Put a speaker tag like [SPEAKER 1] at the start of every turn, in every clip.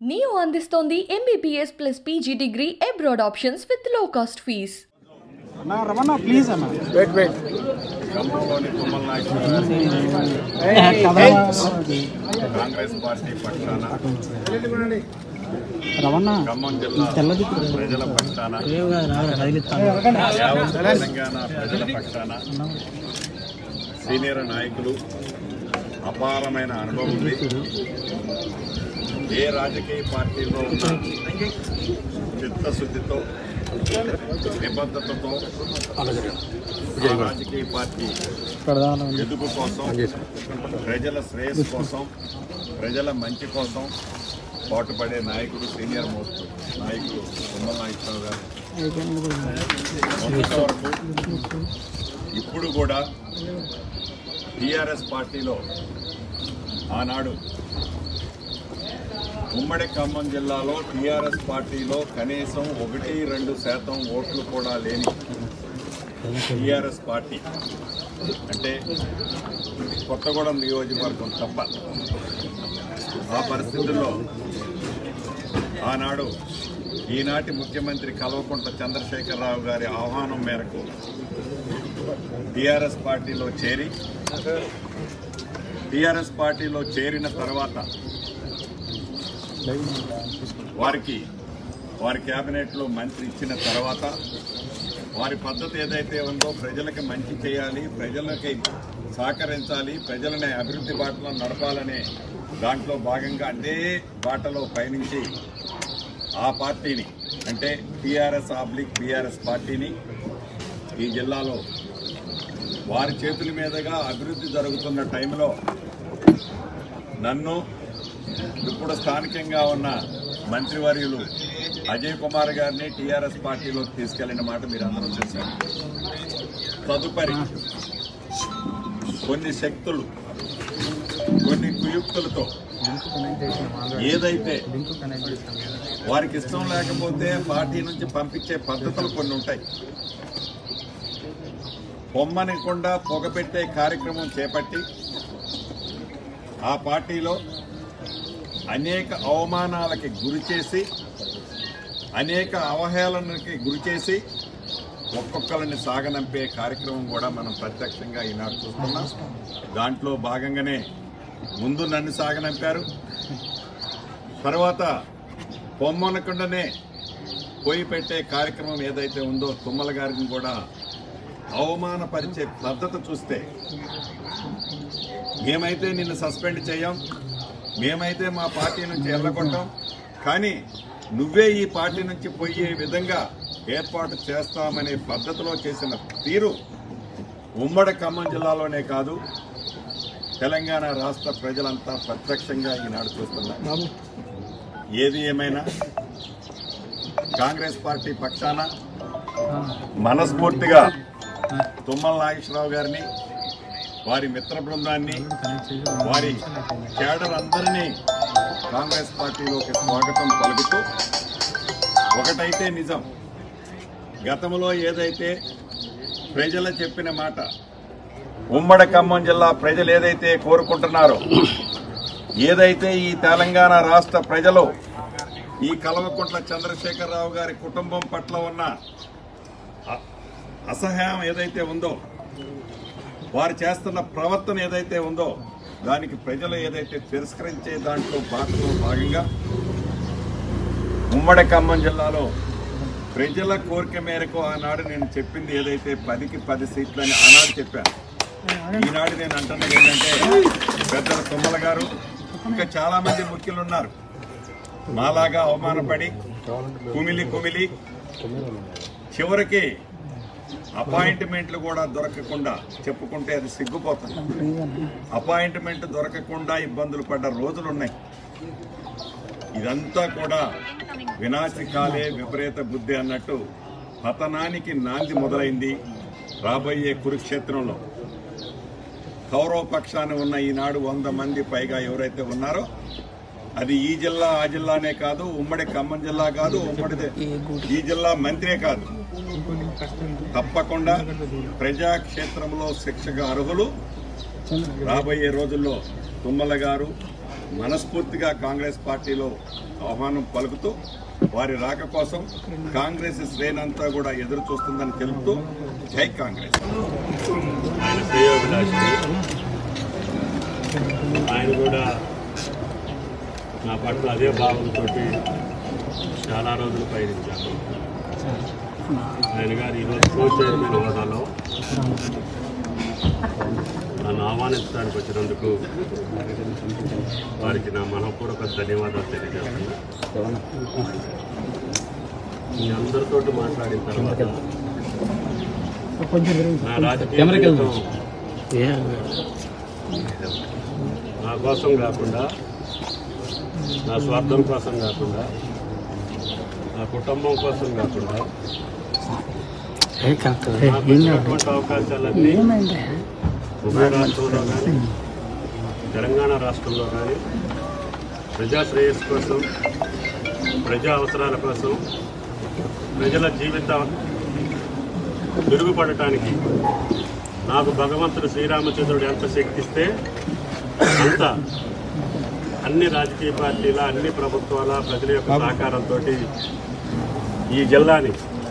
[SPEAKER 1] Neo అందిస్తోంది MBBS plus PG degree abroad options with low cost fees.
[SPEAKER 2] Anna, Ramana, please, Anna.
[SPEAKER 3] Wait.
[SPEAKER 4] Congress party పక్షాన ఖమ్మం జిల్లా ప్రజల పక్షాన యావత్ తెలంగాణ ప్రజల పక్షాన సీనియర్ నాయకులు అపారమైన అనుభవం ఉంది. ఏ రాజకీయ పార్టీలో ఉన్న చిత్తశుద్ధితో నిబద్ధతతో రాజకీయ పార్టీ ఎదుగు కోసం, ప్రజల శ్రేయస్సు కోసం, ప్రజల మంచి కోసం పాటుపడే నాయకుడు, సీనియర్ మోస్ట్ నాయకుడు తుమ్మల నాగేశ్వరరావు గారు. మొన్నటి వరకు ఇప్పుడు కూడా టీఆర్ఎస్ పార్టీలో ఆనాడు ఉమ్మడి ఖమ్మం జిల్లాలో టీఆర్ఎస్ పార్టీలో కనీసం 1-2% ఓట్లు కూడా లేని టీఆర్ఎస్ పార్టీ అంటే కొత్తగూడెం నియోజకవర్గం తప్ప. ఆ పరిస్థితుల్లో ఆనాడు ఈనాటి ముఖ్యమంత్రి కల్వకుంట్ల చంద్రశేఖరరావు గారి ఆహ్వానం మేరకు టీఆర్ఎస్ పార్టీలో చేరిన తర్వాత వారి కేబినెట్లో మంత్రి ఇచ్చిన తర్వాత వారి పద్ధతి ఏదైతే ఉందో ప్రజలకు మంచి చేయాలి, ప్రజలకి సహకరించాలి, ప్రజలని అభివృద్ధి బాటలో నడపాలనే దాంట్లో భాగంగా అదే బాటలో పయనించి ఆ పార్టీని అంటే టీఆర్ఎస్/బీఆర్ఎస్ పార్టీని ఈ జిల్లాలో వారి చేతుల మీదుగా అభివృద్ధి జరుగుతున్న టైంలో నన్ను ఇప్పుడు స్థానికంగా ఉన్న మంత్రివర్యులు అజయ్ కుమార్ గారిని టీఆర్ఎస్ పార్టీలోకి తీసుకెళ్లిన మాట మీరు అందరూ చూశారు. తదుపరి కొన్ని శక్తులు కొన్ని కుయుక్తులతో ఏదైతే వారికి ఇష్టం లేకపోతే పార్టీ నుంచి పంపించే పద్ధతులు కొన్ని ఉంటాయి. పొమ్మనకుండా పొగపెట్టే కార్యక్రమం చేపట్టి ఆ పార్టీలో అనేక అవమానాలకి గురిచేసి, అనేక అవహేళనకి గురిచేసి ఒక్కొక్కరిని సాగనంపే కార్యక్రమం కూడా మనం ప్రత్యక్షంగా ఈనాడు చూస్తున్నాం. దాంట్లో భాగంగానే ముందు నన్ను సాగనంపారు, తర్వాత పొమ్మనకుండానే పోయి పెట్టే కార్యక్రమం ఏదైతే ఉందో తుమ్మల గారిని కూడా అవమానపరిచే పద్ధతి చూస్తే మేమైతే నిన్ను సస్పెండ్ చేయం, మేమైతే మా పార్టీ నుంచి వెళ్ళగొట్టాం, కానీ నువ్వే ఈ పార్టీ నుంచి పోయే విధంగా ఏర్పాటు చేస్తామనే పద్ధతిలో చేసిన తీరు ఉమ్మడి ఖమ్మం జిల్లాలోనే కాదు తెలంగాణ రాష్ట్ర ప్రజలంతా ప్రత్యక్షంగా ఈనాడు చూస్తున్నారు. ఏది ఏమైనా కాంగ్రెస్ పార్టీ పక్షాన మనస్ఫూర్తిగా తుమ్మల నాగేశ్వరరావు గారిని, వారి మిత్ర బృందాన్ని, వారి కేడర్ అందరినీ కాంగ్రెస్ పార్టీలోకి స్వాగతం పలుకుతూ, ఒకటైతే నిజం, గతంలో ఏదైతే ప్రజలు చెప్పిన మాట, ఉమ్మడి ఖమ్మం జిల్లా ప్రజలు ఏదైతే కోరుకుంటున్నారో, ఏదైతే ఈ తెలంగాణ రాష్ట్ర ప్రజలు ఈ కల్వకుంట్ల చంద్రశేఖరరావు గారి కుటుంబం పట్ల ఉన్న అసహ్యం ఏదైతే ఉందో, వారు చేస్తున్న ప్రవర్తన ఏదైతే ఉందో, దానికి ప్రజలు ఏదైతే తిరస్కరించే దాంట్లో భాగంగా ఉమ్మడి ఖమ్మం జిల్లాలో ప్రజల కోరిక మేరకు ఆనాడు నేను చెప్పింది ఏదైతే 10కి 10 సీట్లని ఆనాడు చెప్పాను. ఈనాడు నేను అంటున్నది ఏంటంటే పెద్దల తుమ్మల గారు ఇంకా చాలా మంది ముఖ్యులు ఉన్నారు మాలాగా అవమానపడి కుమిలి చివరికి అపాయింట్మెంట్లు కూడా దొరకకుండా, చెప్పుకుంటే అది సిగ్గుపోతుంది, అపాయింట్మెంట్ దొరకకుండా ఇబ్బందులు పడ్డ రోజులున్నాయి. ఇదంతా కూడా వినాశకాలే విపరీత బుద్ధి అన్నట్టు పతనానికి నాంది మొదలైంది. రాబోయే కురుక్షేత్రంలో కౌరవ పక్షాన ఉన్న ఈనాడు 100 మంది పైగా ఎవరైతే ఉన్నారో, అది ఈ జిల్లా ఆ జిల్లానే కాదు, ఉమ్మడి ఖమ్మం జిల్లా కాదు, ఉమ్మడి ఈ జిల్లా మంత్రే కాదు, తప్పకుండా ప్రజాక్షేత్రంలో శిక్షగా అర్హులు. రాబోయే రోజుల్లో తుమ్మల గారు, మనస్ఫూర్తిగా కాంగ్రెస్ పార్టీలో ఆహ్వానం పలుకుతూ వారి రాక కోసం కాంగ్రెస్ శ్రేణంతా కూడా ఎదురు చూస్తుందని తెలుపుతూ జై కాంగ్రెస్.
[SPEAKER 3] ఆయన కూడా నా పట్ల అదే భావంతో చాలా రోజులు పయనించాను. ఆయన గారు ఈరోజు కో చైర్మన్ హోదాలో నన్ను ఆహ్వానించడానికి వచ్చినందుకు వారికి నా మనపూర్వక ధన్యవాదాలు తెలియజేస్తున్నాను. మీ అందరితో మాట్లాడిన తర్వాత నా రాజకీయ నా కోసం కాకుండా, నా స్వార్థం కోసం కాకుండా, నా కుటుంబం కోసం కాకుండా నాకు వచ్చినటువంటి అవకాశాలన్నీ ఉభయ రాష్ట్రంలో కానీ తెలంగాణ రాష్ట్రంలో కానీ ప్రజా శ్రేయస్సు కోసం, ప్రజా అవసరాల కోసం, ప్రజల జీవితం మెరుగుపడటానికి నాకు భగవంతుడు శ్రీరామచంద్రుడు ఎంత శక్తిస్తే అంత అన్ని రాజకీయ పార్టీల, అన్ని ప్రభుత్వాల, ప్రజల యొక్క సహకారంతో ఈ జిల్లాని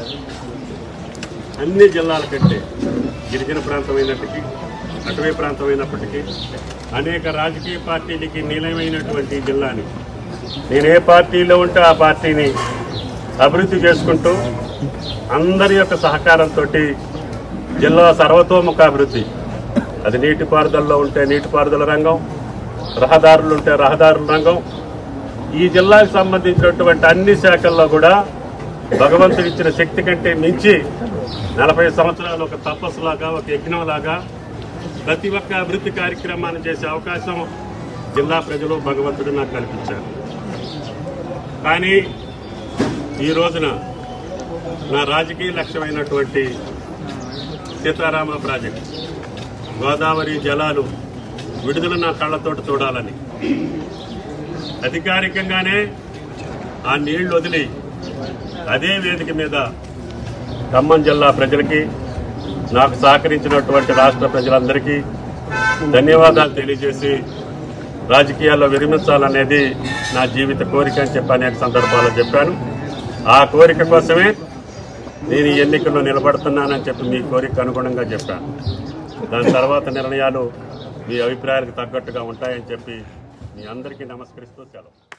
[SPEAKER 3] అన్ని జిల్లాల కంటే గిరిజన ప్రాంతమైనప్పటికీ, అటవీ ప్రాంతమైనప్పటికీ అనేక రాజకీయ పార్టీలకి నిలయమైనటువంటి జిల్లాని నేను ఏ పార్టీలో ఉంటే ఆ పార్టీని అభివృద్ధి చేసుకుంటూ అందరి యొక్క సహకారంతో జిల్లా సర్వతోముఖ అభివృద్ధి, అది నీటిపారుదలలో ఉంటే నీటిపారుదల రంగం, రహదారులు ఉంటే రహదారుల రంగం, ఈ జిల్లాకు సంబంధించినటువంటి అన్ని శాఖల్లో కూడా భగవంతుడు ఇచ్చిన శక్తి కంటే మించి 40 సంవత్సరాలు ఒక తపస్సులాగా, ఒక యజ్ఞంలాగా ప్రతి ఒక్క అభివృద్ధి కార్యక్రమాన్ని చేసే అవకాశం జిల్లా ప్రజలు భగవంతుడు నాకు కల్పించారు. కానీ ఈ రోజున నా రాజకీయ లక్ష్యమైనటువంటి సీతారామ ప్రాజెక్ట్, గోదావరి జలాలు విడుదల నా కళ్ళతోటి చూడాలని అధికారికంగానే ఆ నీళ్లు వదిలి అదే వేదిక మీద ఖమ్మం జిల్లా ప్రజలకి, నాకు సహకరించినటువంటి రాష్ట్ర ప్రజలందరికీ ధన్యవాదాలు తెలియజేసి రాజకీయాల్లో విరమించాలనేది నా జీవిత కోరిక అని చెప్పి అనేక సందర్భాల్లో చెప్పాను. ఆ కోరిక కోసమే నేను ఈ ఎన్నికల్లో నిలబడుతున్నానని చెప్పి మీ కోరిక అనుగుణంగా చెప్పాను. దాని తర్వాత నిర్ణయాలు మీ అభిప్రాయాలకు తగ్గట్టుగా ఉంటాయని చెప్పి మీ అందరికీ నమస్కరిస్తూ సెలవు.